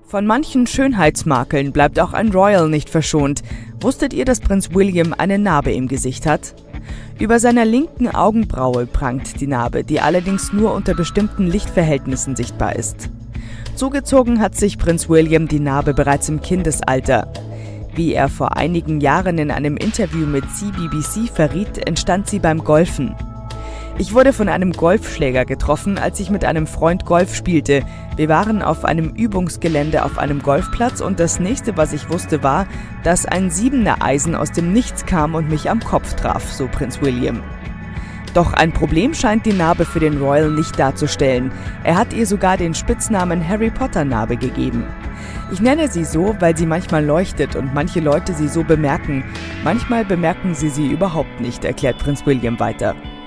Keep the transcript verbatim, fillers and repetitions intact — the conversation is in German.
Von manchen Schönheitsmakeln bleibt auch ein Royal nicht verschont. Wusstet ihr, dass Prinz William eine Narbe im Gesicht hat? Über seiner linken Augenbraue prangt die Narbe, die allerdings nur unter bestimmten Lichtverhältnissen sichtbar ist. Zugezogen hat sich Prinz William die Narbe bereits im Kindesalter. Wie er vor einigen Jahren in einem Interview mit C B B C verriet, entstand sie beim Golfen. Ich wurde von einem Golfschläger getroffen, als ich mit einem Freund Golf spielte. Wir waren auf einem Übungsgelände auf einem Golfplatz und das nächste, was ich wusste, war, dass ein siebener Eisen aus dem Nichts kam und mich am Kopf traf, so Prinz William. Doch ein Problem scheint die Narbe für den Royal nicht darzustellen. Er hat ihr sogar den Spitznamen Harry Potter Narbe gegeben. Ich nenne sie so, weil sie manchmal leuchtet und manche Leute sie so bemerken. Manchmal bemerken sie sie überhaupt nicht, erklärt Prinz William weiter.